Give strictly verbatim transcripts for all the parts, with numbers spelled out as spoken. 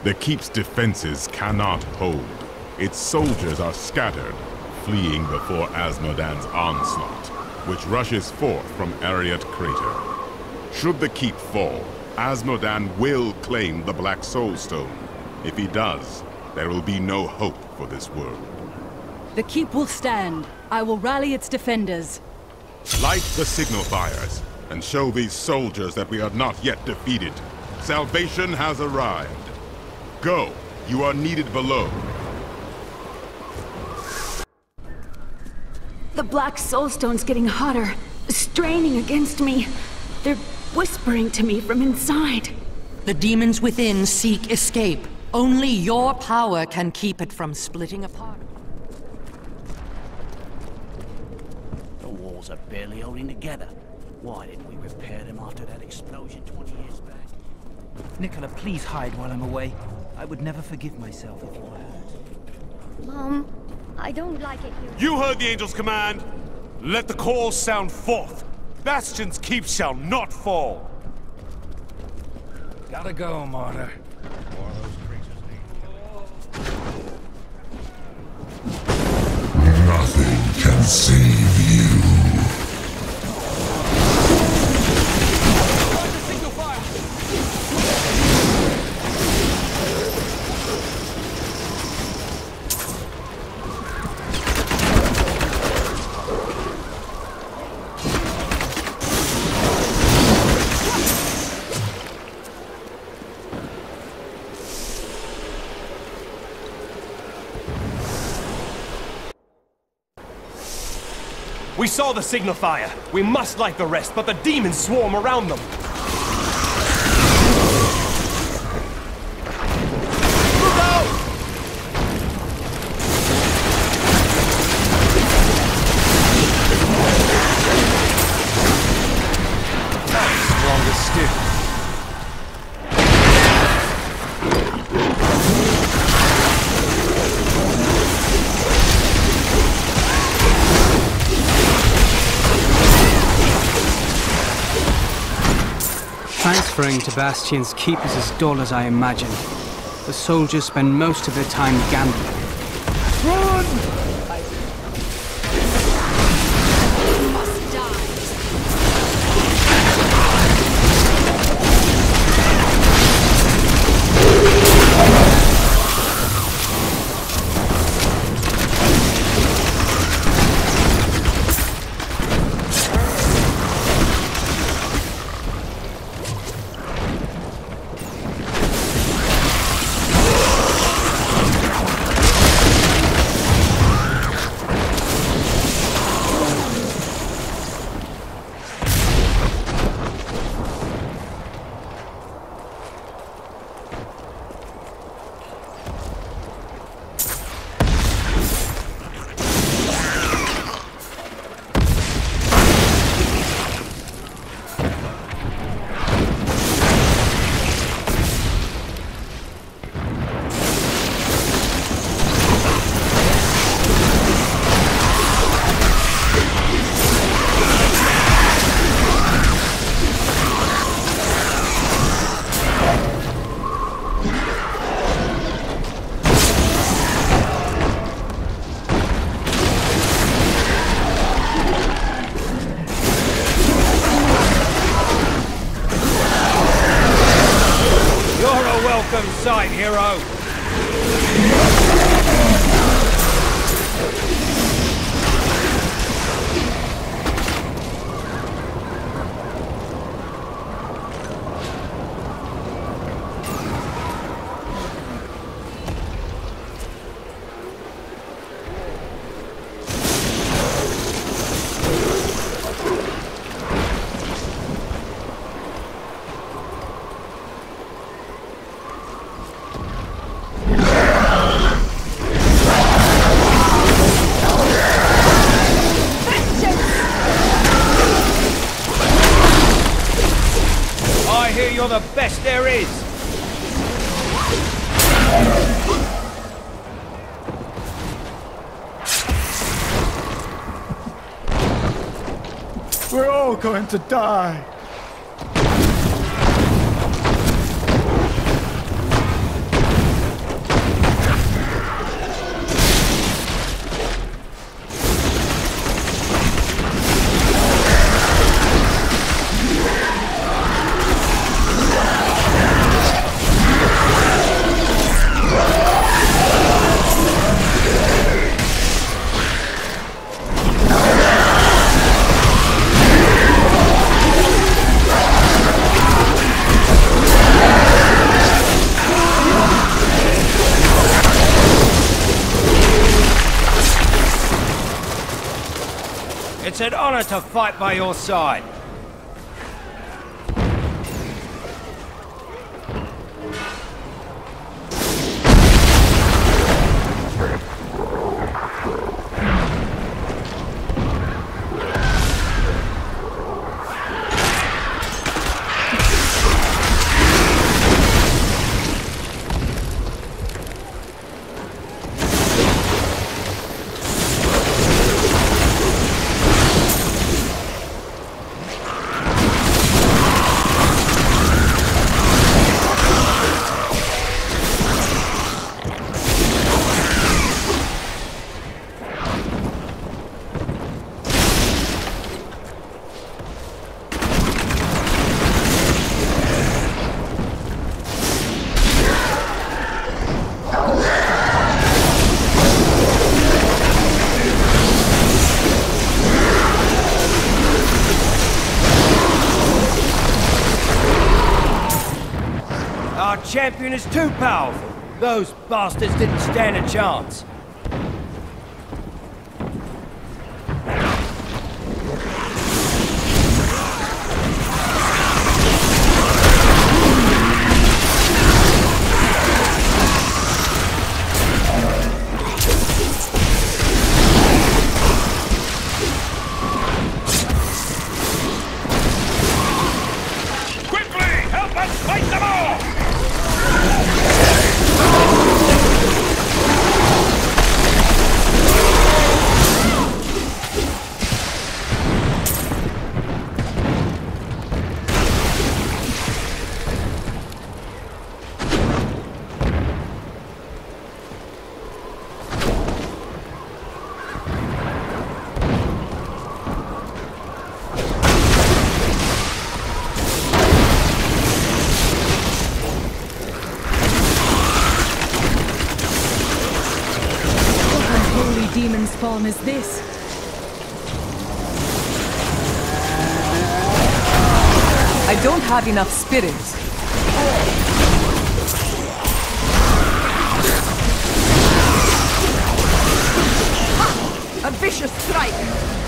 The keep's defenses cannot hold. Its soldiers are scattered, fleeing before Azmodan's onslaught, which rushes forth from Ariat Crater. Should the keep fall, Azmodan will claim the Black Soul Stone. If he does, there will be no hope for this world. The keep will stand. I will rally its defenders. Light the signal fires, and show these soldiers that we are not yet defeated. Salvation has arrived. Go, you are needed below. The Black Soulstone's getting hotter, straining against me. They're whispering to me from inside. The demons within seek escape. Only your power can keep it from splitting apart. The walls are barely holding together. Why didn't we repair them after that explosion twenty years back? Nicola, please hide while I'm away. I would never forgive myself if you were hurt. Mom, I don't like it here. You heard the angel's command. Let the call sound forth. Bastion's keep shall not fall. Gotta go, martyr. Nothing can save you. We saw the signal fire. We must light the rest, but the demons swarm around them. Look out! Stronger still. Transferring to Bastion's keep is as dull as I imagined. The soldiers spend most of their time gambling. Run! You must die. Sight, hero! You're the best there is! We're all going to die! an honor to fight by your side. Our champion is too powerful. Those bastards didn't stand a chance. Demon's spawn is this? I don't have enough spirits. Ha! A vicious strike!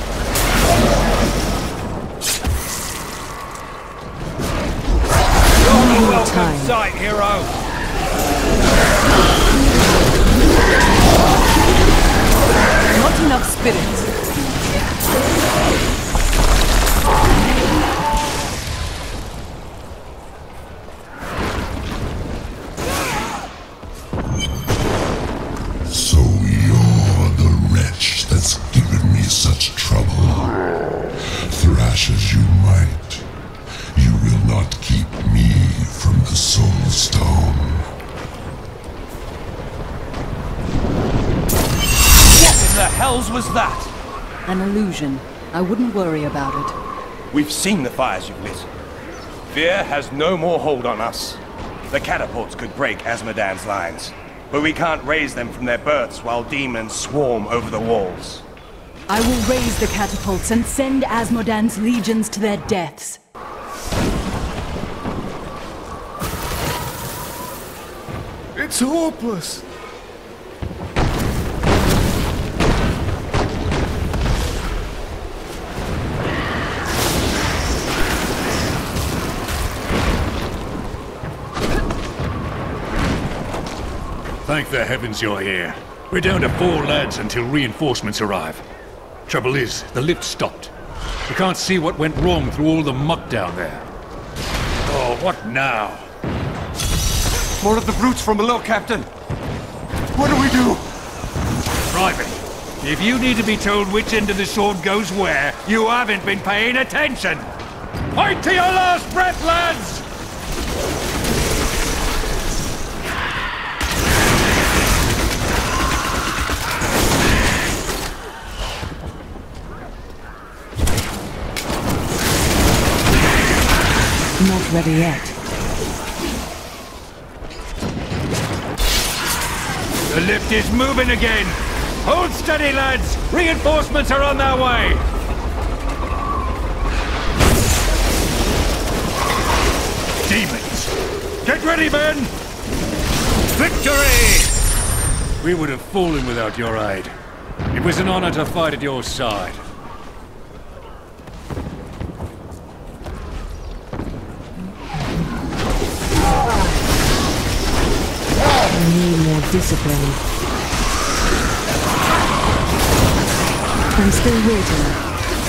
You're a welcome sight, hero! Not enough spirits. So you're the wretch that's given me such trouble. Thrash as you might, you will not keep me from the Soul Stone. The hells was that? An illusion. I wouldn't worry about it. We've seen the fires you've lit. Fear has no more hold on us. The catapults could break Azmodan's lines, but we can't raise them from their berths while demons swarm over the walls. I will raise the catapults and send Azmodan's legions to their deaths. It's hopeless. Thank the heavens you're here. We're down to four lads until reinforcements arrive. Trouble is, the lift stopped. We can't see what went wrong through all the muck down there. Oh, what now? More of the brutes from below, Captain. What do we do? Private, if you need to be told which end of the sword goes where, you haven't been paying attention! Fight to your last breath, lads! Not ready yet. The lift is moving again! Hold steady, lads! Reinforcements are on their way! Demons! Get ready, men! Victory! We would have fallen without your aid. It was an honor to fight at your side. discipline. I'm still waiting.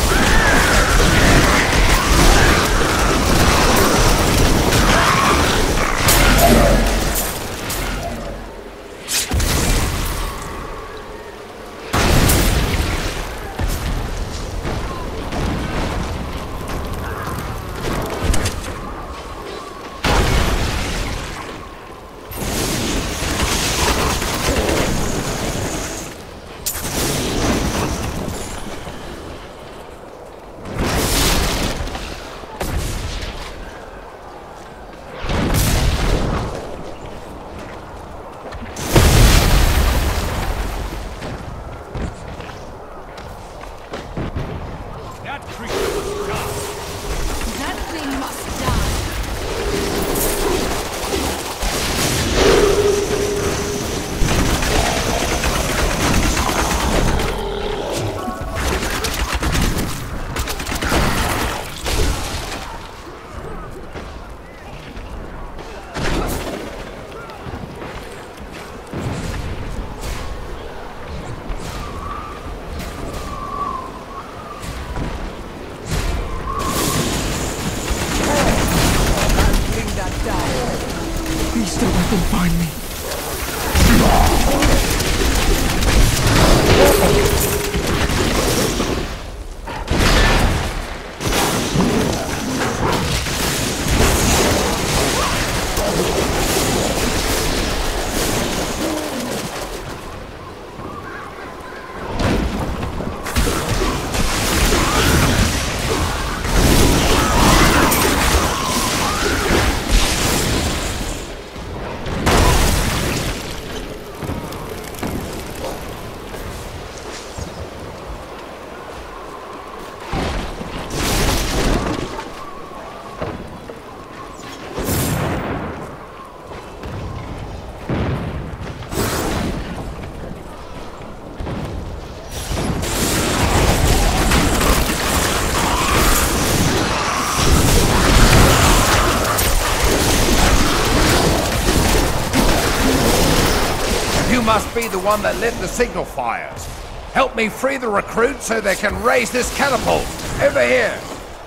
Must be the one that lit the signal fires. Help me free the recruits so they can raise this catapult. Over here.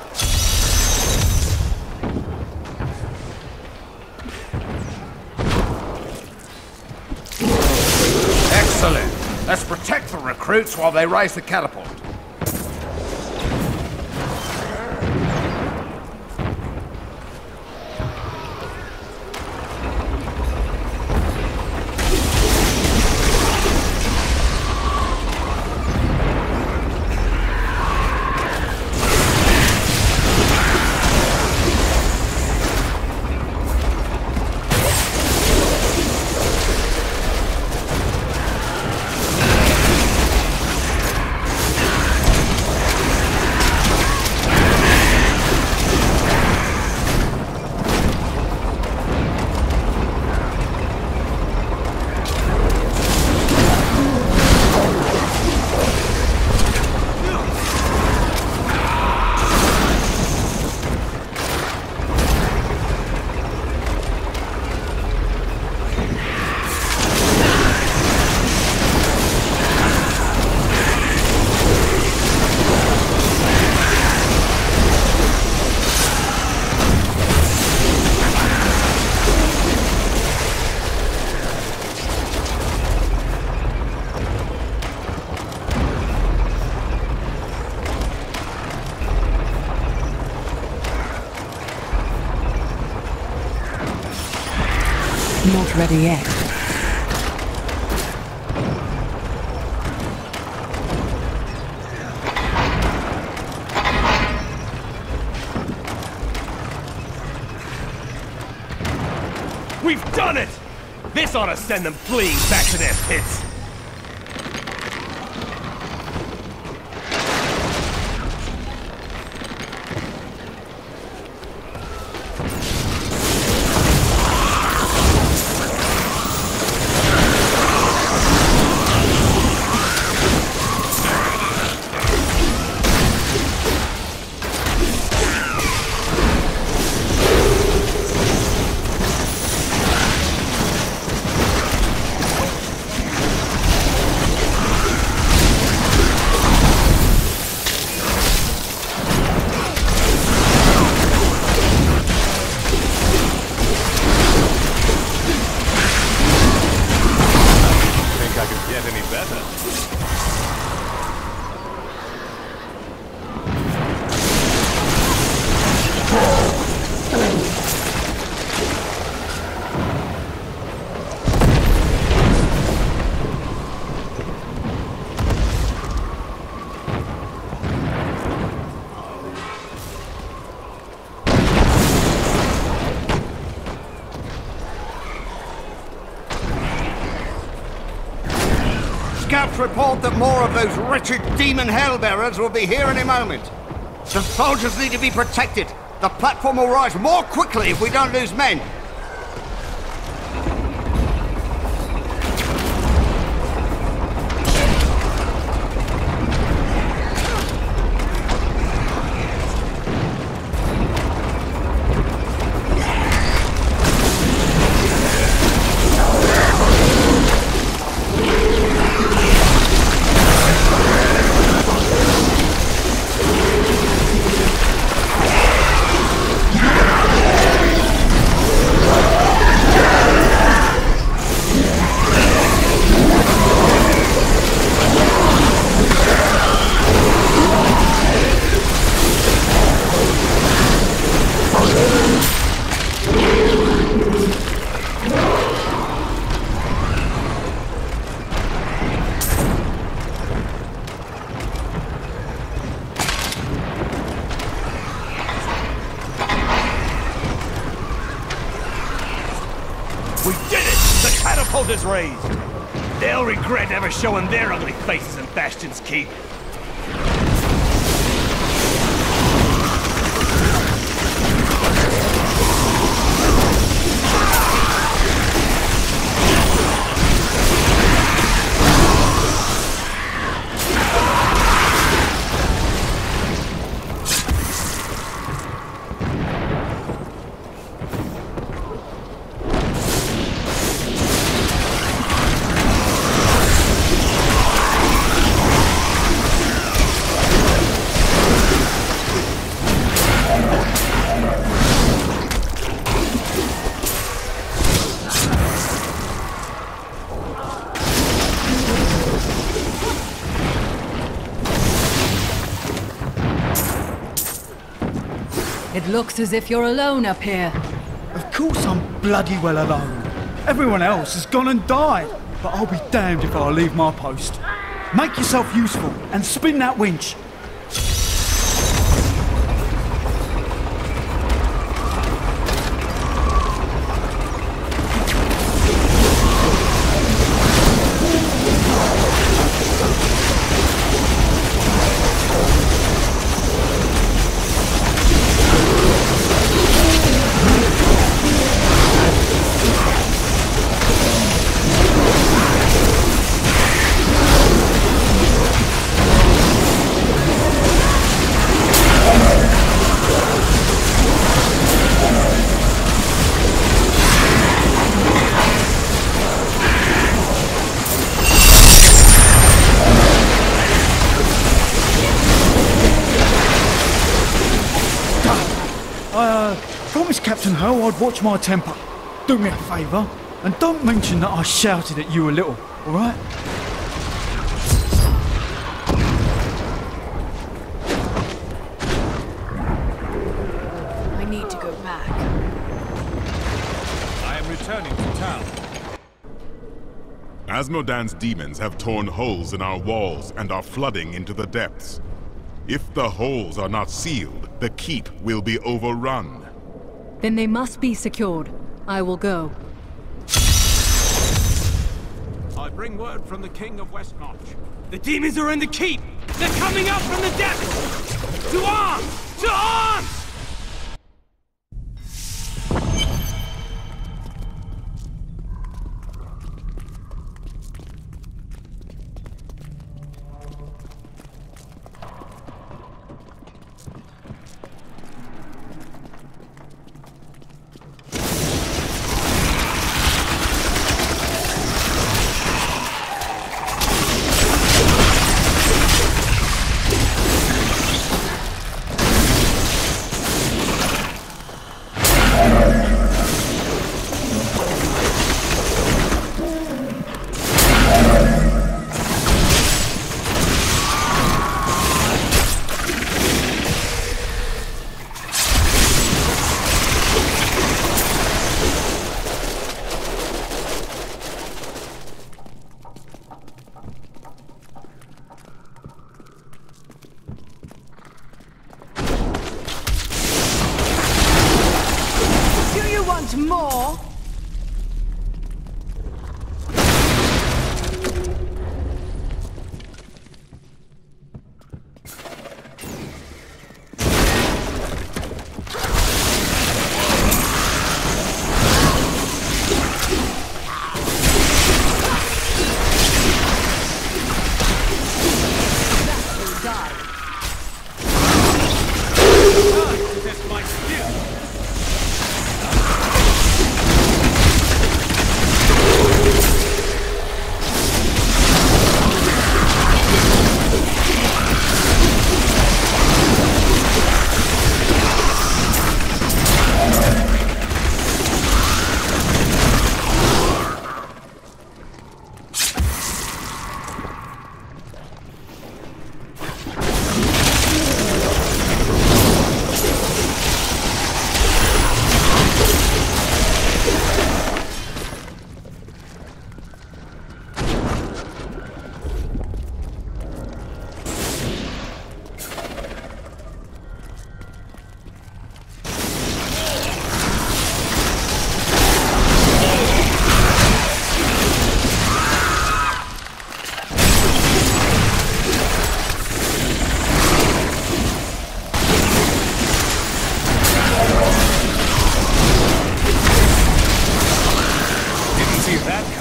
Excellent. Let's protect the recruits while they raise the catapult. Not ready yet. We've done it! This ought to send them fleeing back to their pits. scouts report that more of those wretched demon hellbearers will be here any moment. The soldiers need to be protected. The platform will rise more quickly if we don't lose men. Is raised. They'll regret ever showing their ugly faces in Bastion's Keep. It looks as if you're alone up here. Of course I'm bloody well alone. Everyone else has gone and died. But I'll be damned if I leave my post. Make yourself useful and spin that winch. Captain Ho, I'd watch my temper. Do me a favour, and don't mention that I shouted at you a little, alright? I need to go back. I am returning to town. Asmodan's demons have torn holes in our walls and are flooding into the depths. If the holes are not sealed, the keep will be overrun. Then they must be secured. I will go. I bring word from the King of Westmarch. The demons are in the keep! They're coming up from the depths! To arms! To arms! More?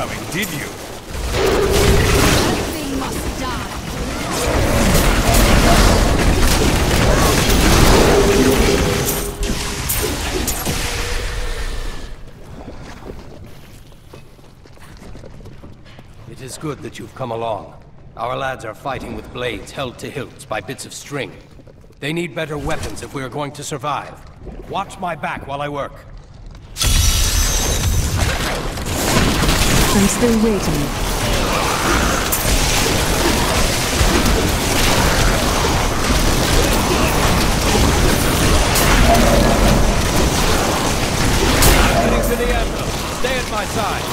coming, did you? Everything must die. It is good that you've come along. Our lads are fighting with blades held to hilts by bits of string. They need better weapons if we are going to survive. Watch my back while I work. I'm still waiting. Heading to the anvil. Stay at my side.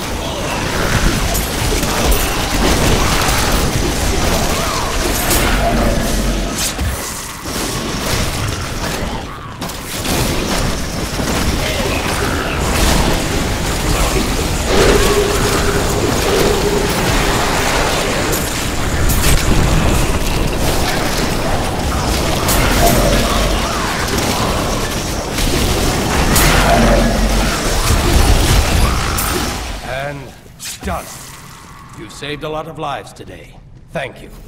And done. You've saved a lot of lives today. Thank you.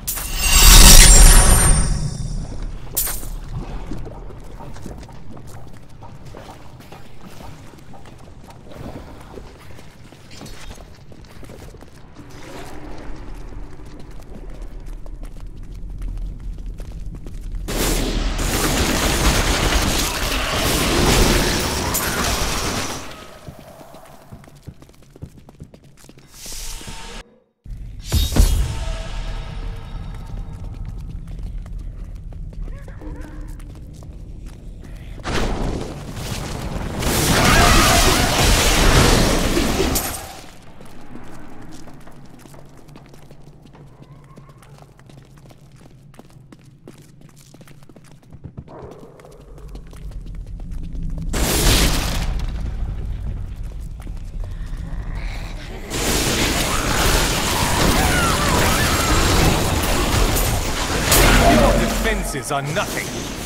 Defenses are nothing.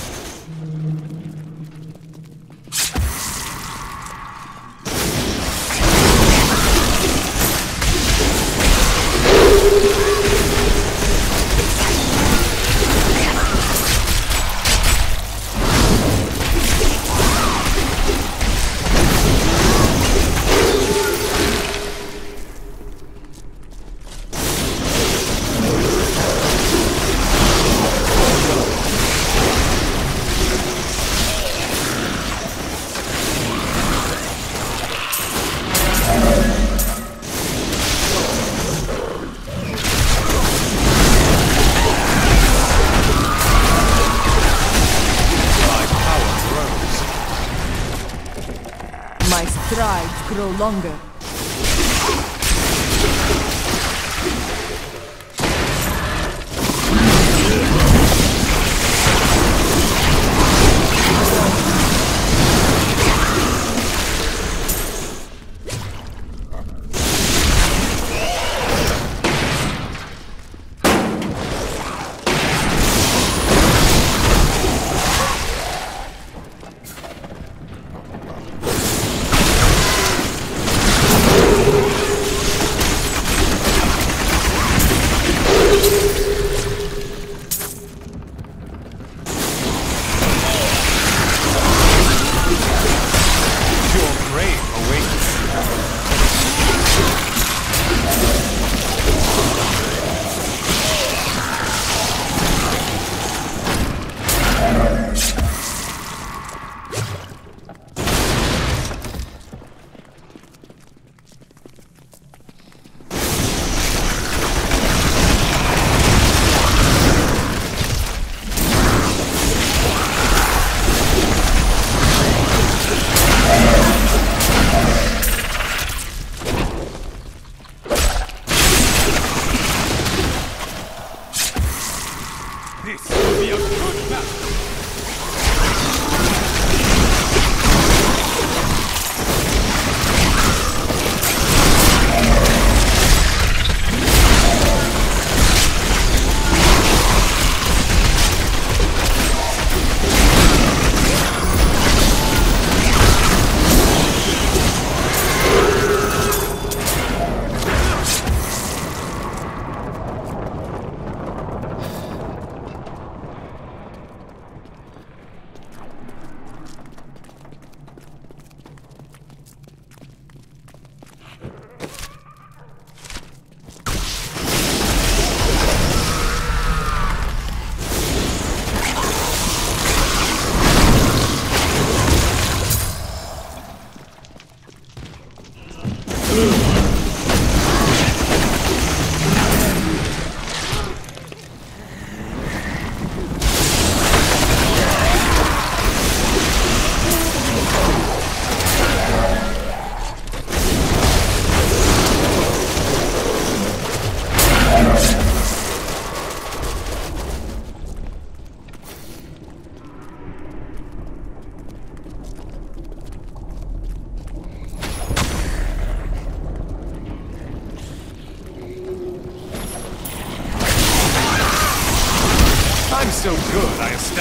My strides grow longer.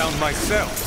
down myself.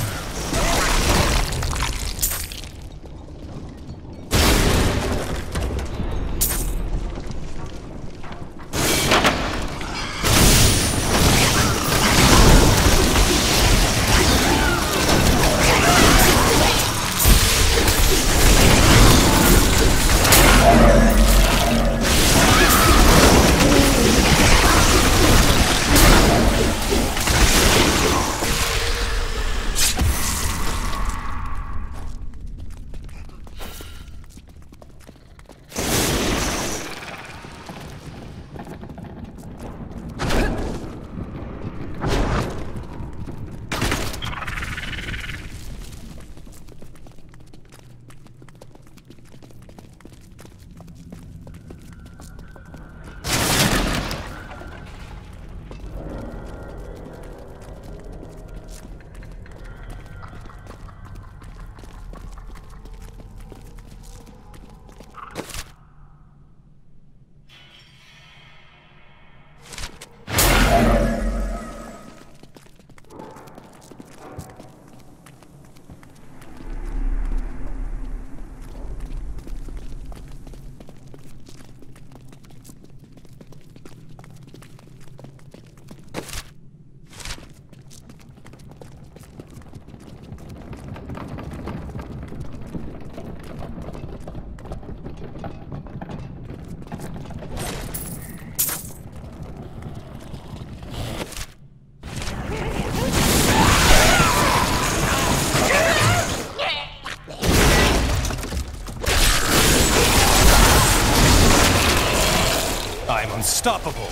Unstoppable.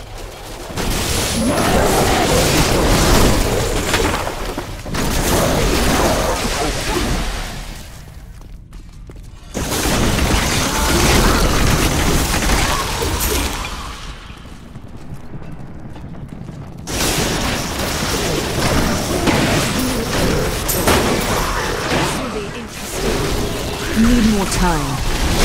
Need more time.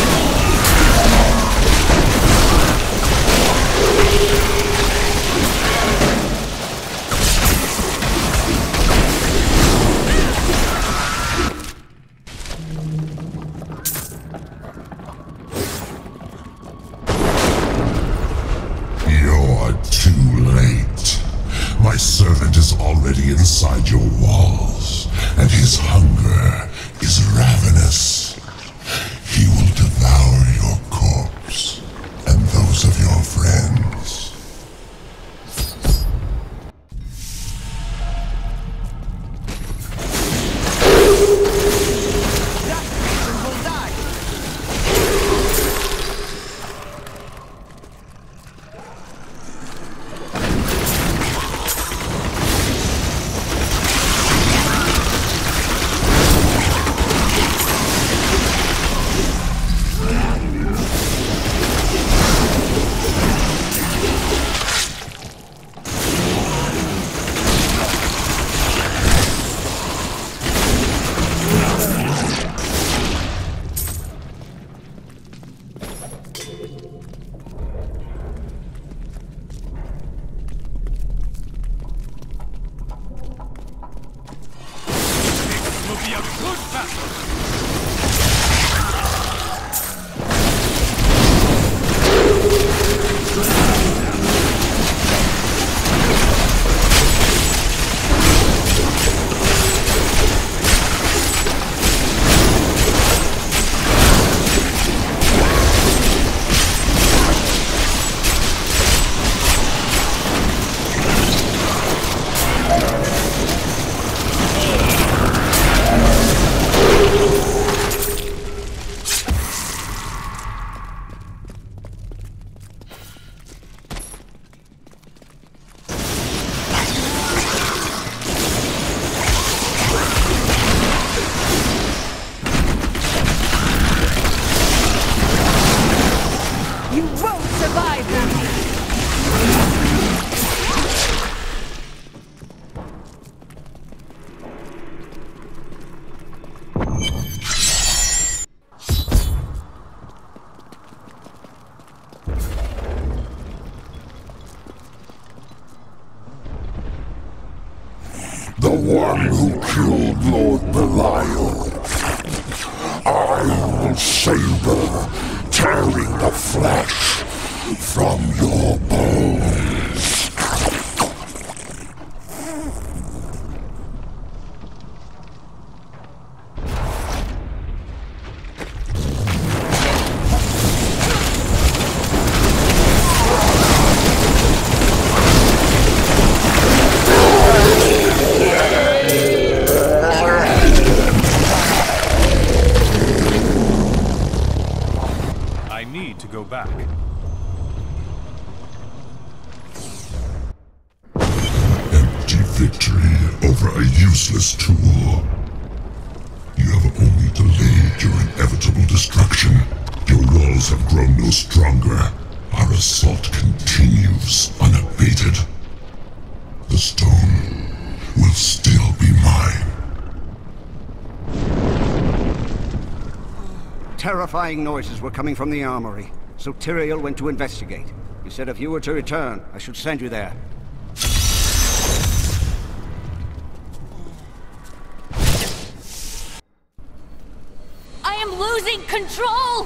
You're too late. My servant is already inside your walls, and his hunger is ravenous. He will devour your corpse, and those of your friends. The one who killed Lord Belial. I will savor tearing the flesh from your bones. Go back. Empty victory over a useless tool. You have only delayed your inevitable destruction. Your walls have grown no stronger. Our assault continues unabated. The stone will still be mine. Terrifying noises were coming from the armory, so Tyrael went to investigate. He said if you were to return, I should send you there. I am losing control!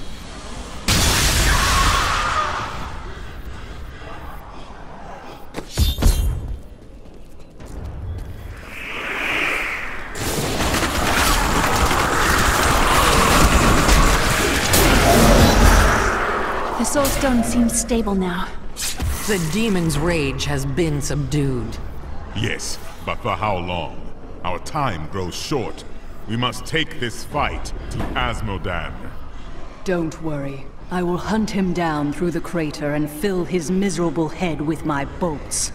The Soulstone seems stable now. The demon's rage has been subdued. Yes, but for how long? Our time grows short. We must take this fight to Asmodan. Don't worry. I will hunt him down through the crater and fill his miserable head with my bolts.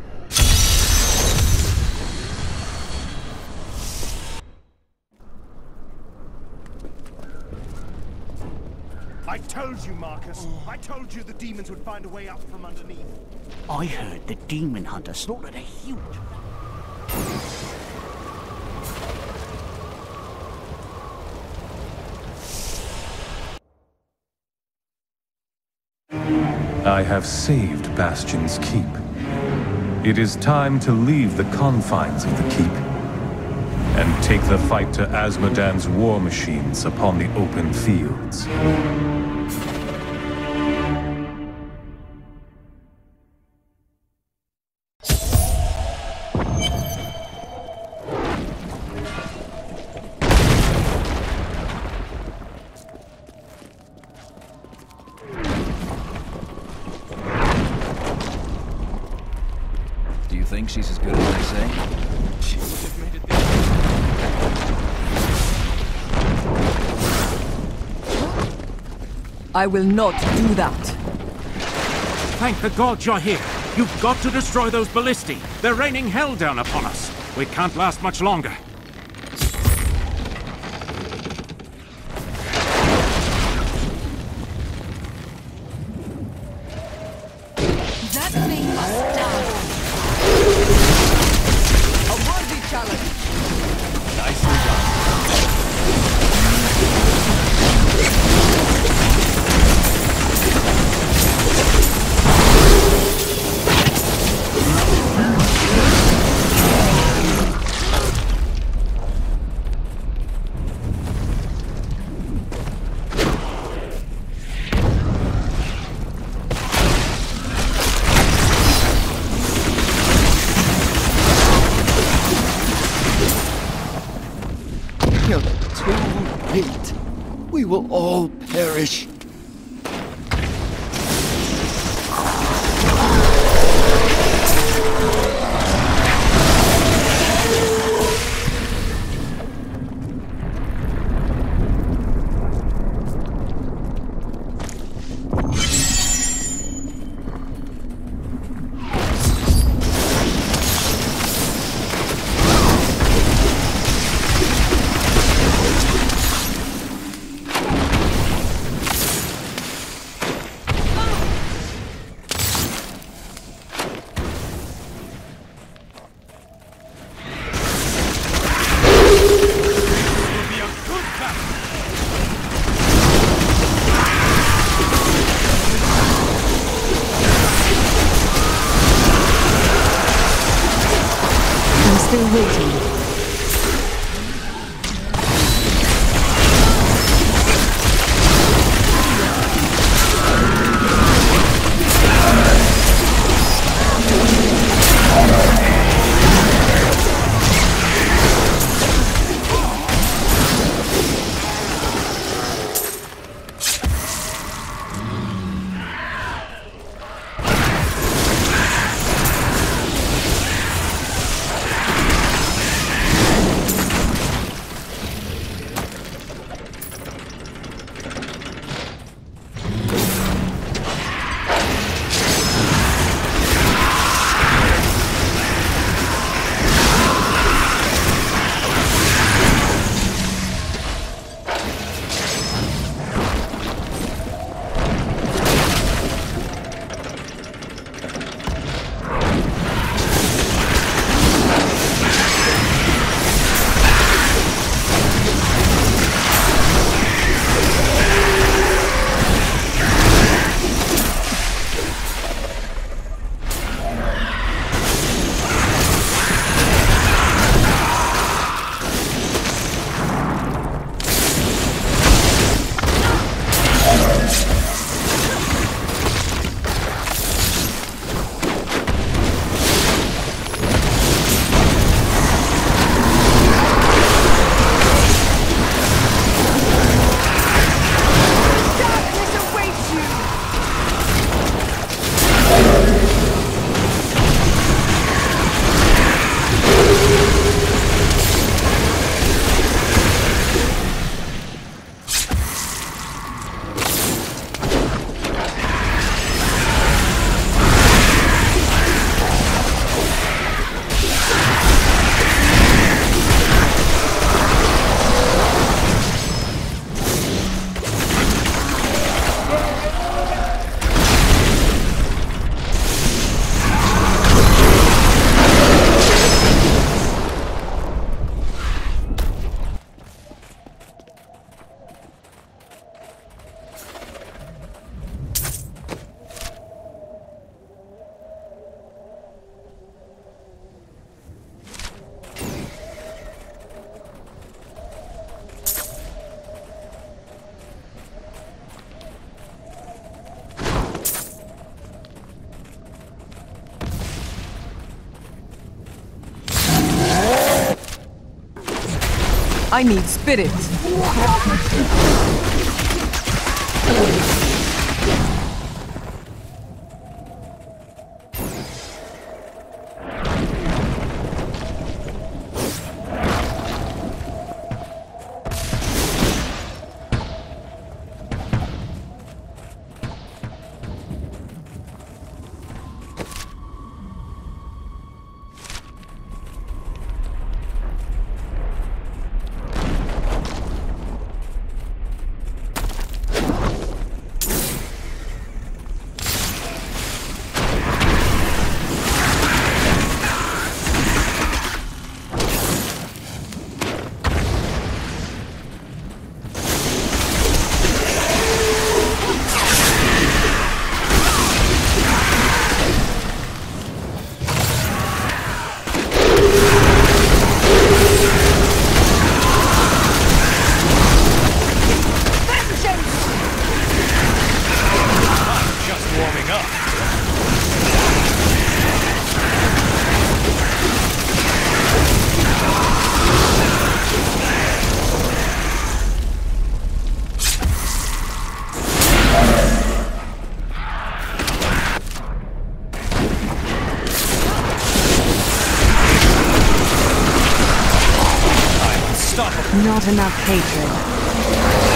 I told you, Marcus. I told you the demons would find a way up from underneath. I heard the demon hunter slaughtered a huge... I have saved Bastion's keep. It is time to leave the confines of the keep and take the fight to Asmodan's war machines upon the open fields. Do you think she's as good as they say? She would have made it there. I will not do that. Thank the gods you're here. You've got to destroy those ballistae. They're raining hell down upon us. We can't last much longer. That thing must die. A worthy challenge. Nicely done. You're too late. We will all perish. I need spirit. Not enough hatred.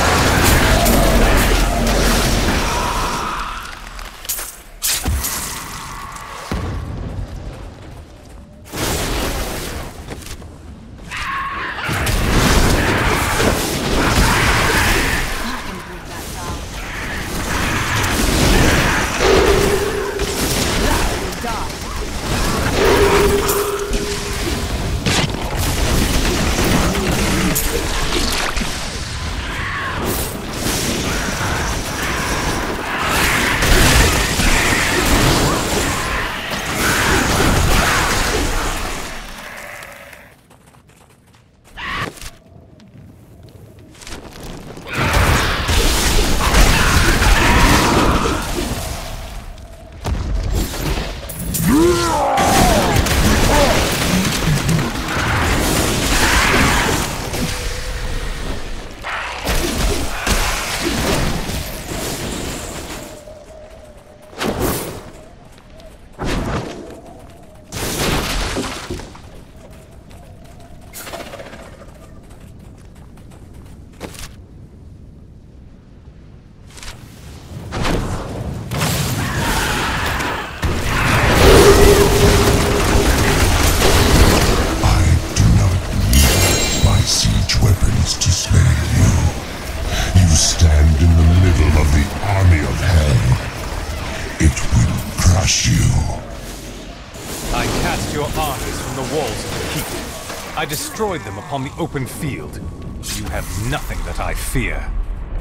I destroyed them upon the open field. You have nothing that I fear.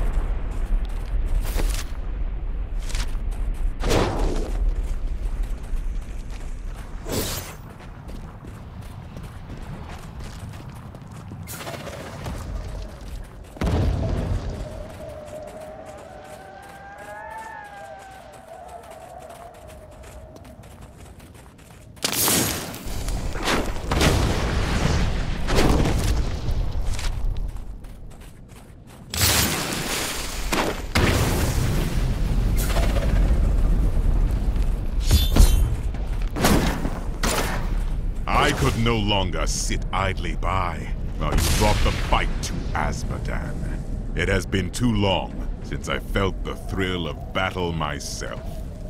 I could no longer sit idly by while you brought the fight to Azmodan. It has been too long since I felt the thrill of battle myself.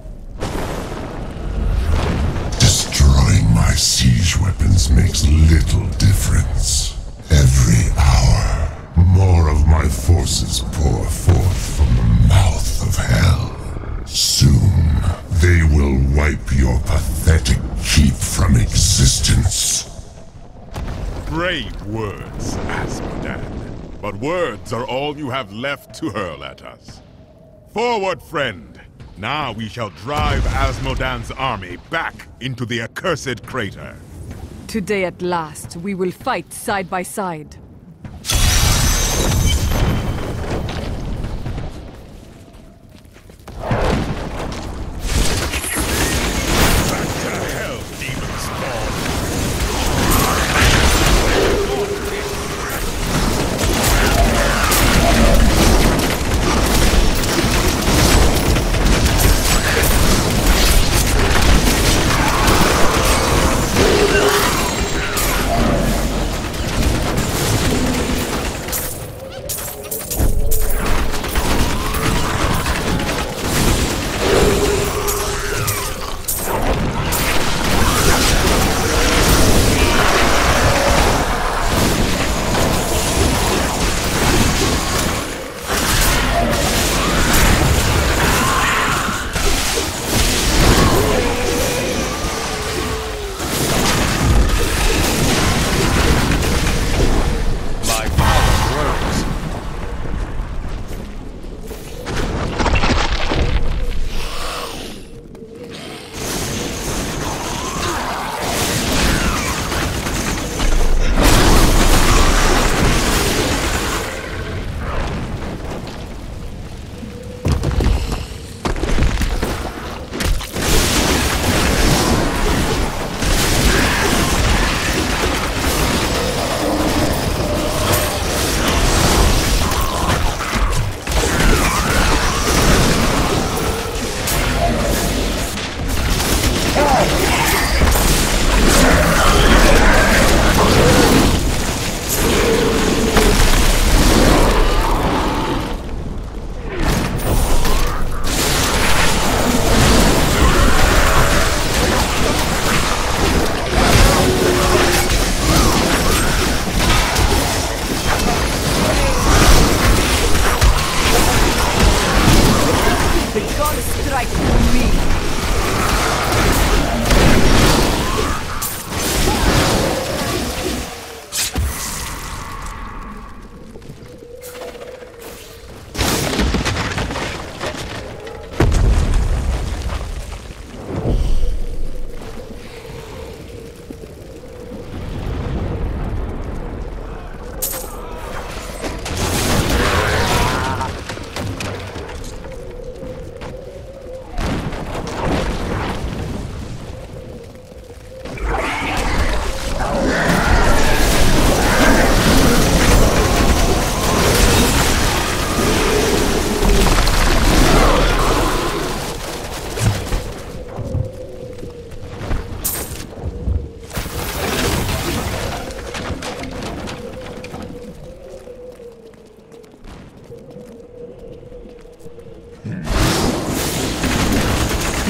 Destroying my siege weapons makes little difference. Every hour, more of my forces pour forth from the mouth of hell. Soon, they will wipe your pathetic keep from existence. Brave words, Azmodan. But words are all you have left to hurl at us. Forward, friend! Now we shall drive Azmodan's army back into the accursed crater. Today at last, we will fight side by side.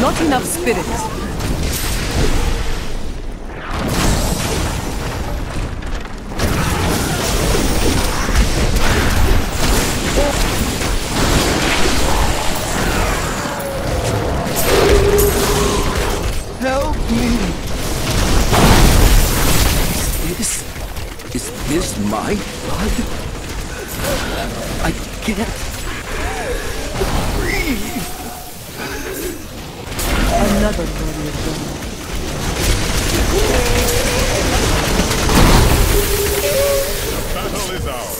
Not enough spirit. Help me! Is this... is this my blood? I can't breathe. Another body of them. The battle is ours.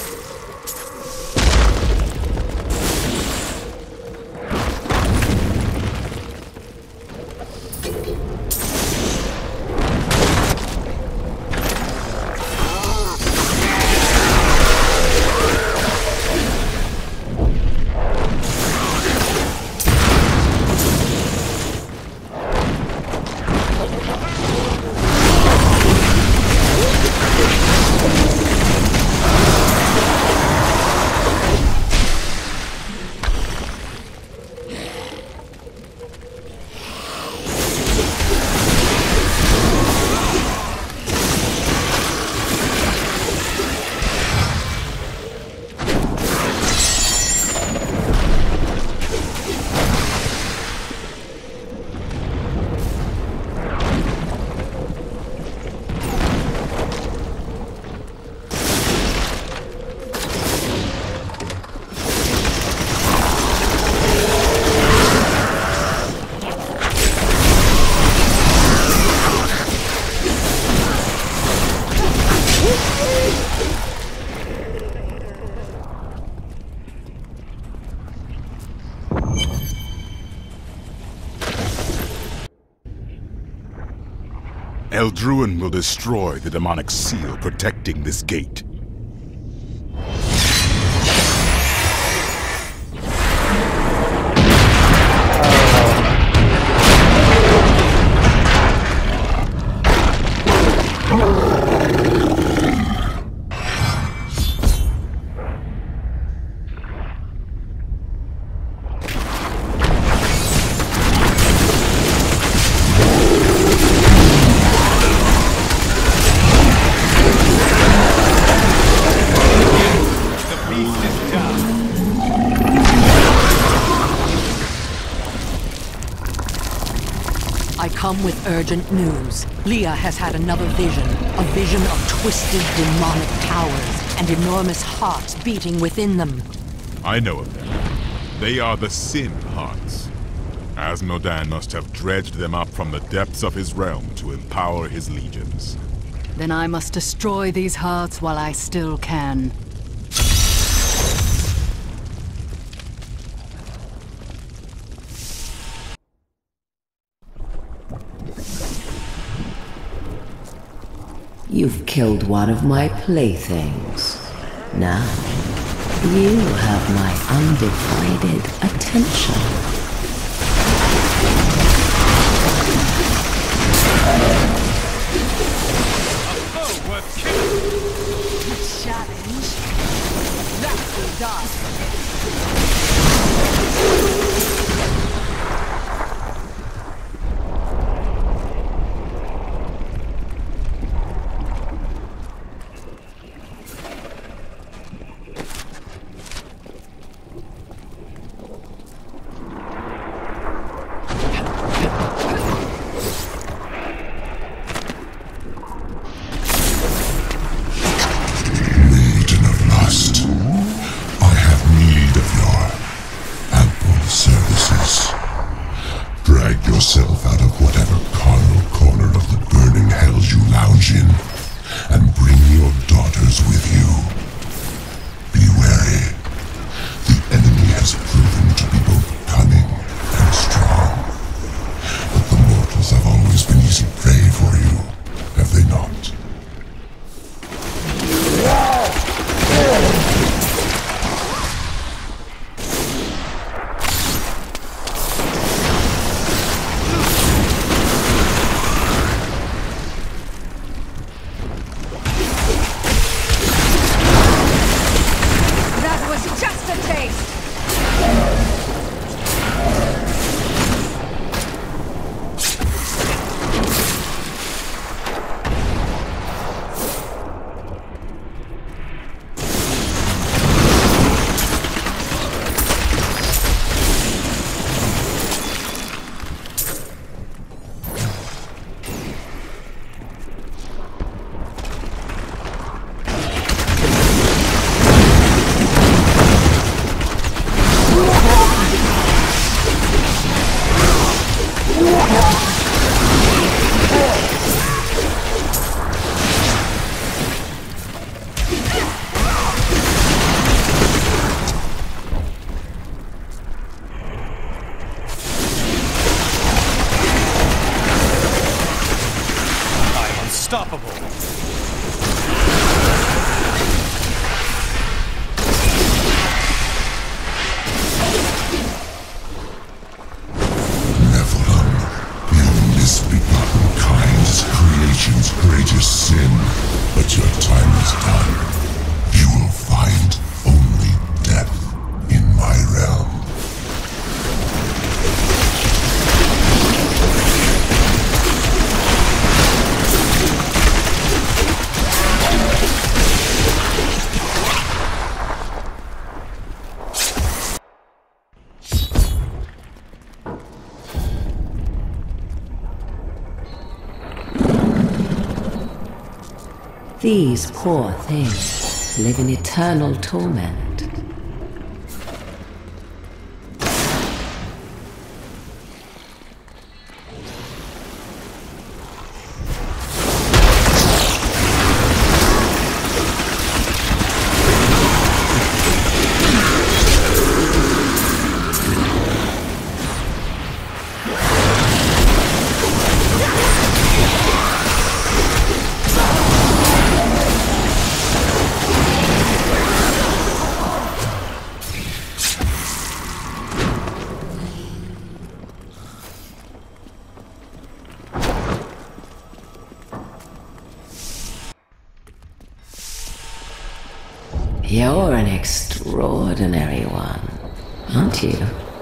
Eldruin will destroy the demonic seal protecting this gate. I come with urgent news. Leah has had another vision. A vision of twisted demonic towers and enormous hearts beating within them. I know of them. They are the Sin Hearts. Asmodan must have dredged them up from the depths of his realm to empower his legions. Then I must destroy these hearts while I still can. You've killed one of my playthings. Now, you have my undivided attention. Challenge. That will die. These poor things live in eternal torment. You're an extraordinary one, aren't you?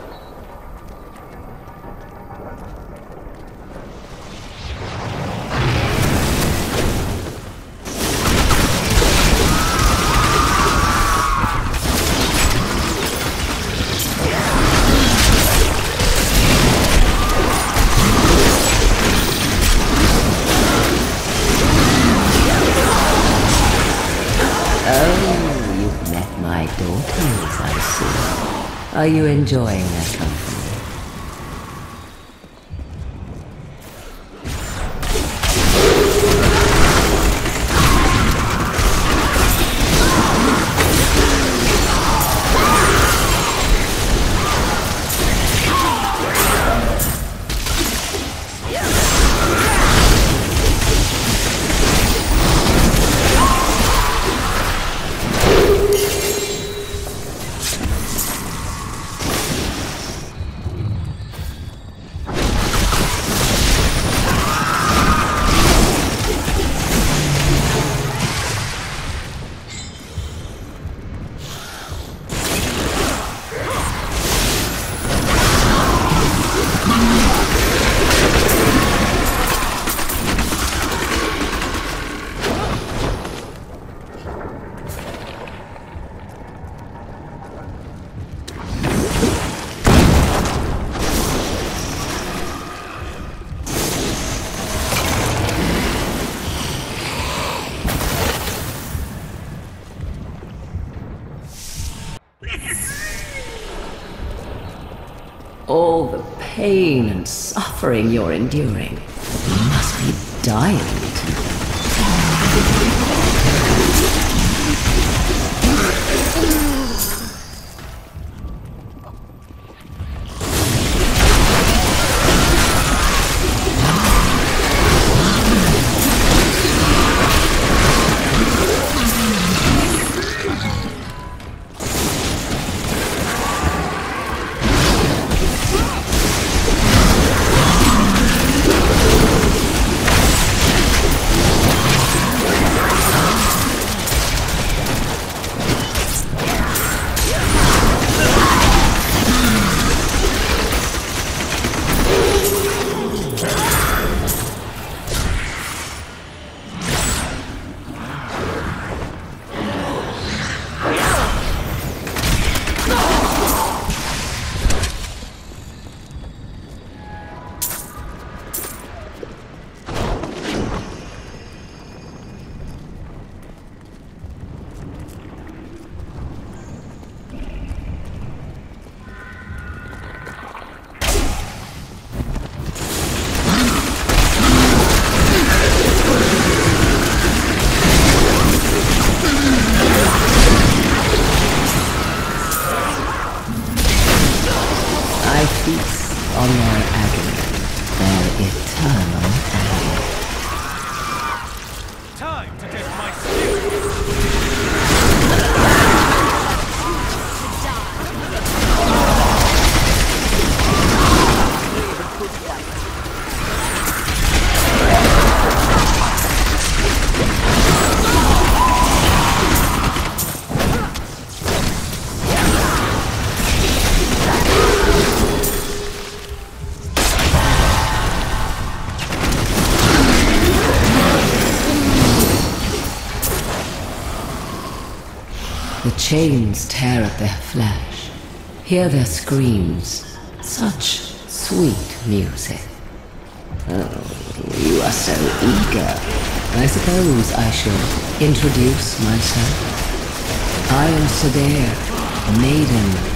Are you enjoying their company? All the pain and suffering you're enduring. You must be dying to. On their agony, their eternal agony. Time to test my skill. The chains tear at their flesh. Hear their screams. Such sweet music. Oh, you are so eager. I suppose I should introduce myself. I am Sadair, Maiden.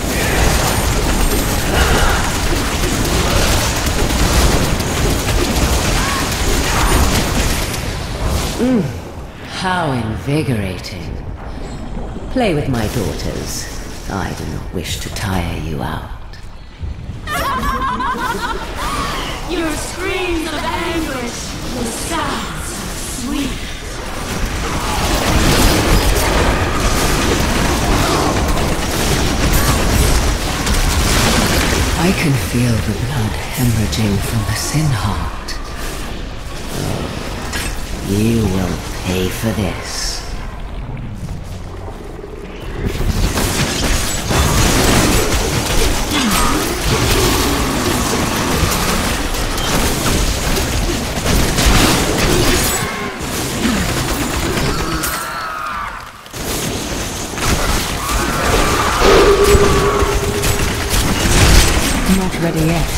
Mm, how invigorating. Play with my daughters. I do not wish to tire you out. Your screams of anguish, the sounds so sweet. I can feel the blood hemorrhaging from the sin heart. You will pay for this. Not ready yet.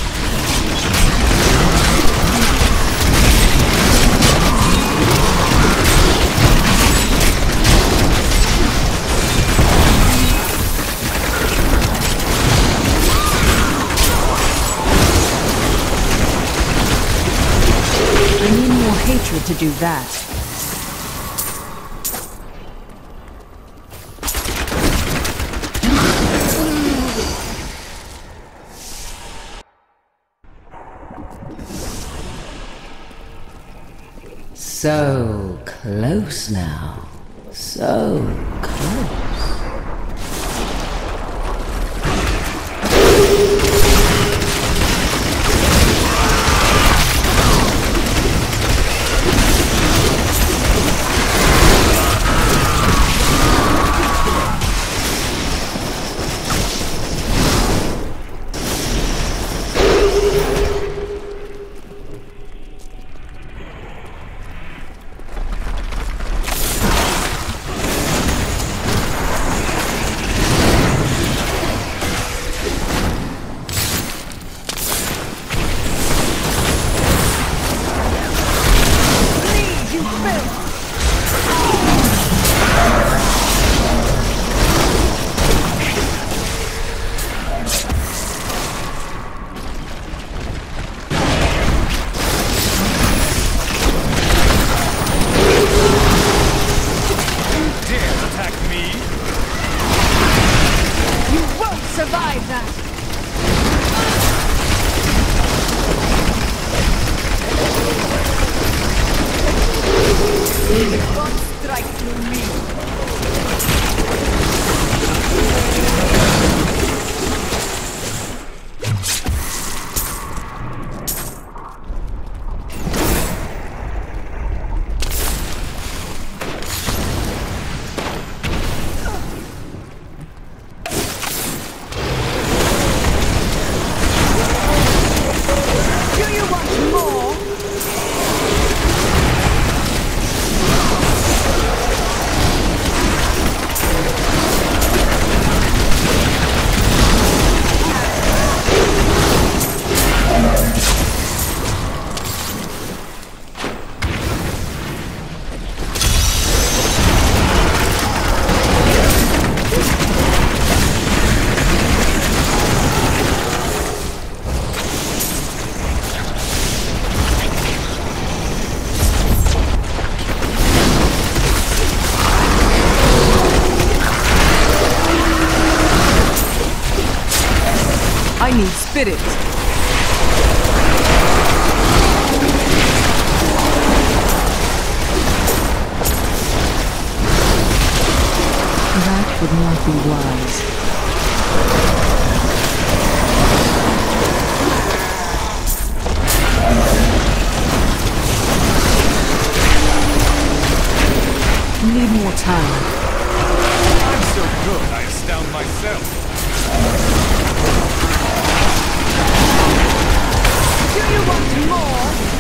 I need more hatred to do that. So close now. So close. Survive that! One strike through me. I need spirit. That would not be wise. Need more time. I'm so good, I astound myself. Do you want more?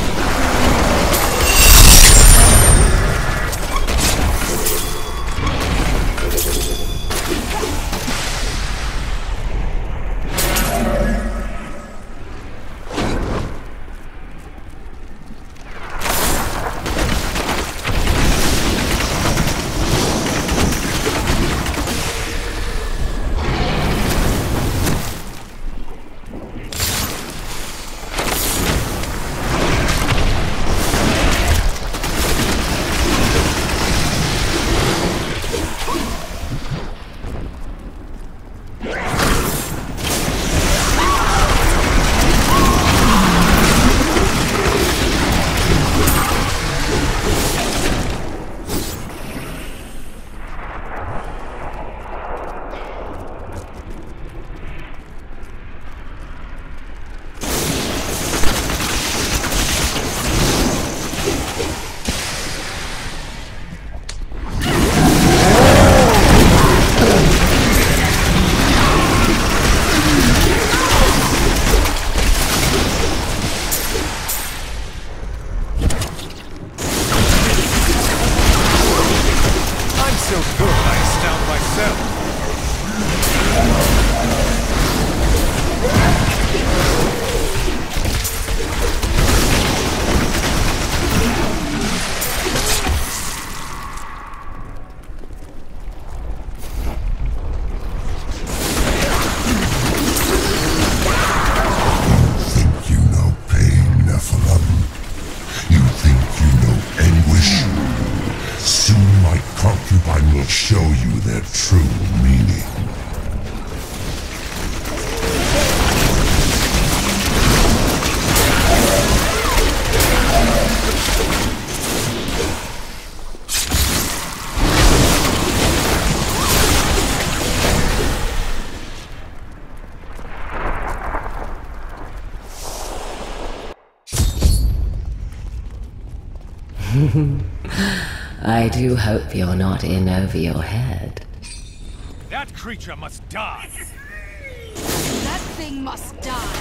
I do hope you're not in over your head. That creature must die! That thing must die!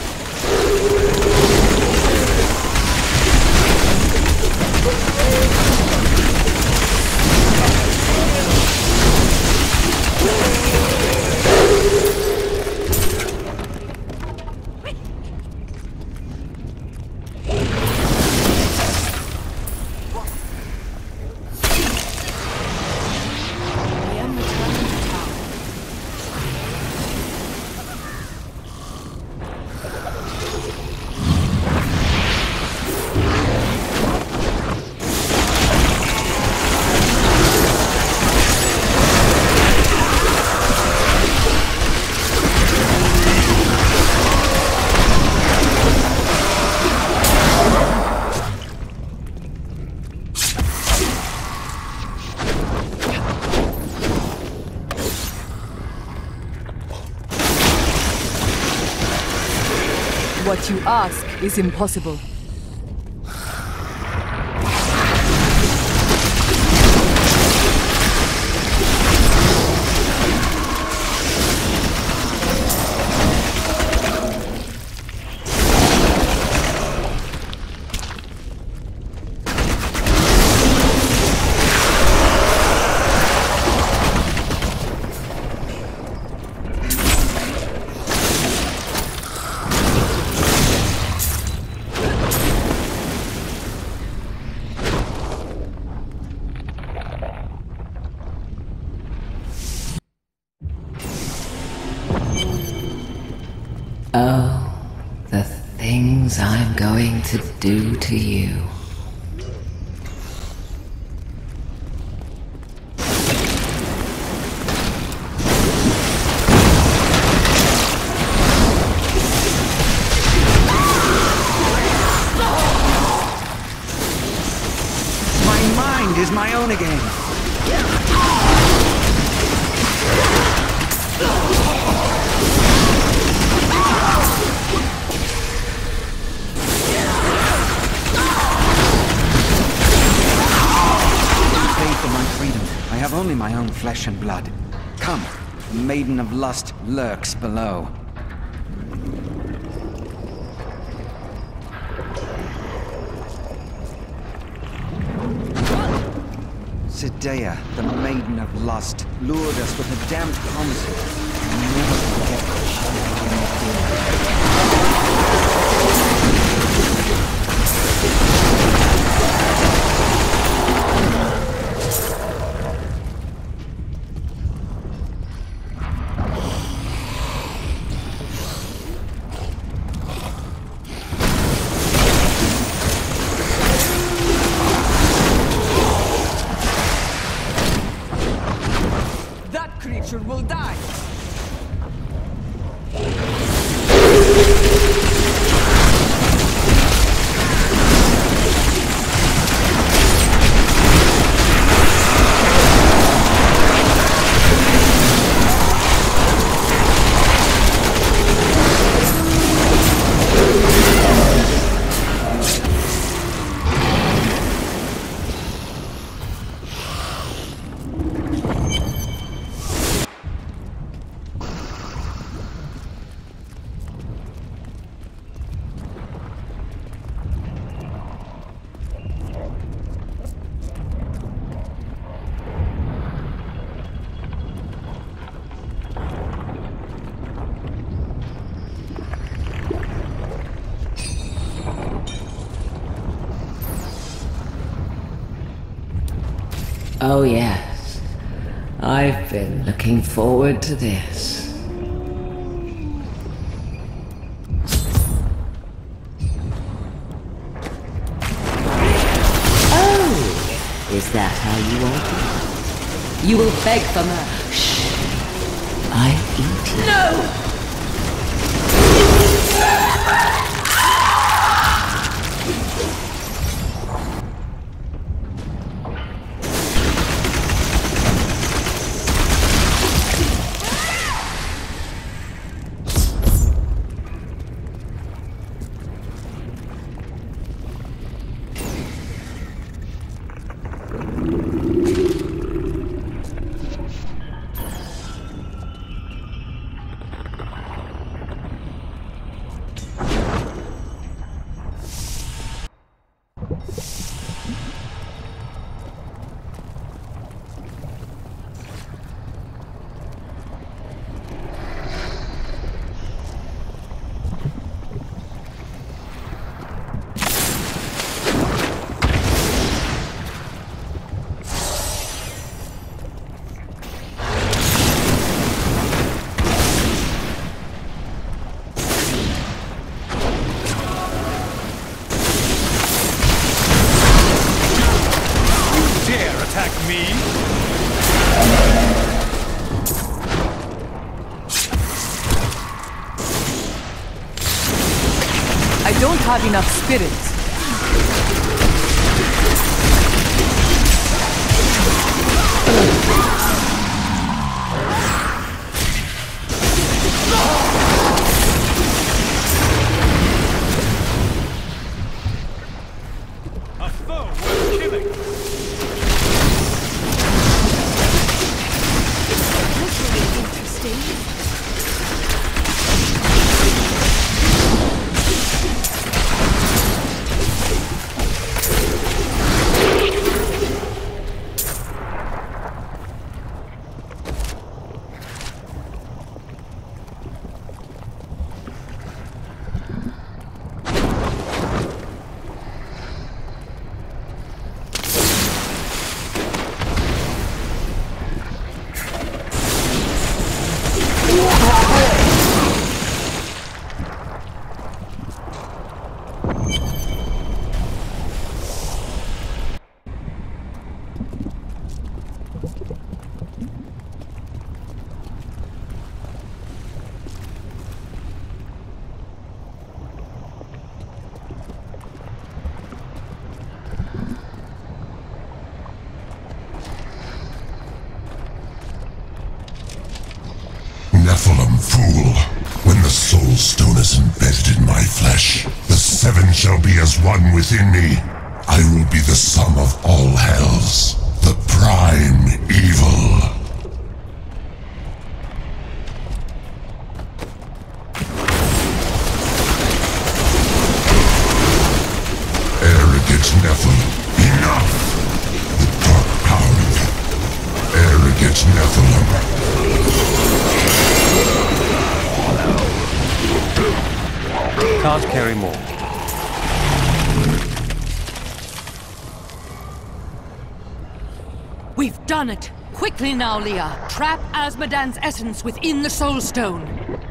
What you ask is impossible. Oh, the things I'm going to do to you. My mind is my own again. For my freedom, I have only my own flesh and blood. Come, the Maiden of Lust lurks below. Sidea, the Maiden of Lust, lured us with her damned promises. Never forget what she will die. Oh yes, I've been looking forward to this. Oh, is that how you want it? You will beg for my... Shh, I eat you. No! don't have enough spirits. A foe worth killing. This will be interesting. Nephilim fool, when the soul stone is embedded in my flesh, the seven shall be as one within me. I will be the sum of all hells, the prime evil. Arrogant Nephilim, enough! The dark power. Arrogant Nephilim. Can't carry more. We've done it! Quickly now, Leah! Trap Azmodan's essence within the Soul Stone!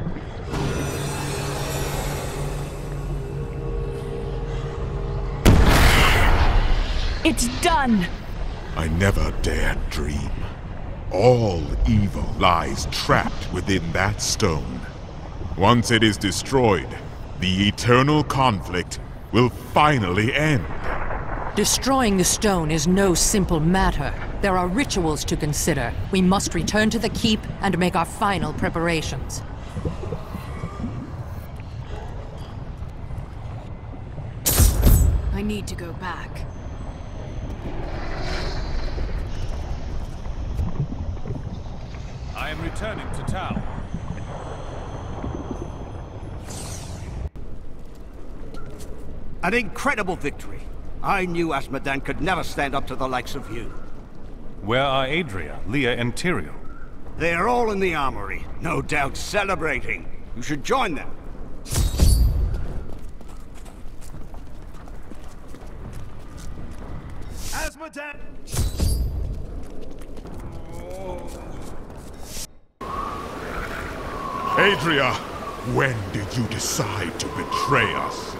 It's done! I never dared dream. All evil lies trapped within that stone. Once it is destroyed, the eternal conflict will finally end. Destroying the stone is no simple matter. There are rituals to consider. We must return to the keep and make our final preparations. I need to go back. I am returning to town. An incredible victory. I knew Azmodan could never stand up to the likes of you. Where are Adria, Leah, and Tyrael? They are all in the armory, no doubt celebrating. You should join them. Azmodan! Adria, when did you decide to betray us?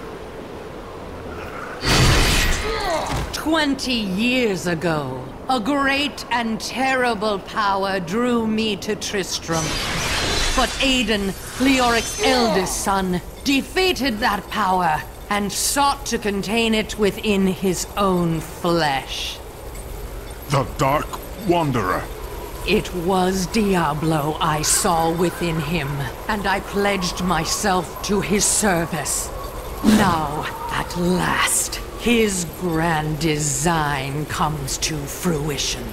Twenty years ago, a great and terrible power drew me to Tristram. But Aiden, Leoric's eldest son, defeated that power and sought to contain it within his own flesh. The Dark Wanderer. It was Diablo I saw within him, and I pledged myself to his service. Now, at last, his grand design comes to fruition.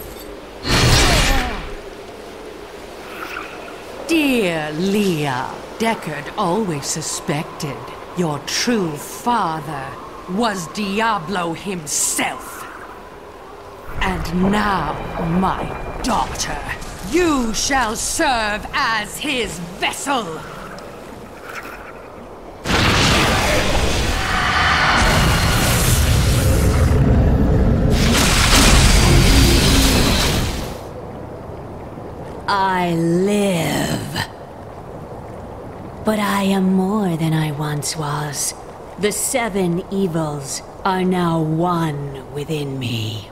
Dear Leah, Deckard always suspected your true father was Diablo himself. And now, my daughter, you shall serve as his vessel. I live. But I am more than I once was. The seven evils are now one within me.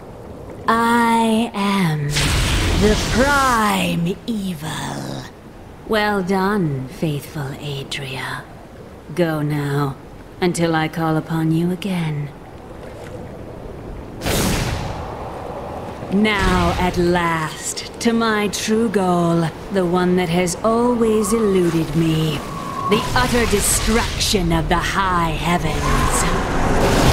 I am the prime evil. Well done, faithful Adria. Go now. until I call upon you again. Now, at last, to my true goal, the one that has always eluded me. The utter destruction of the high heavens.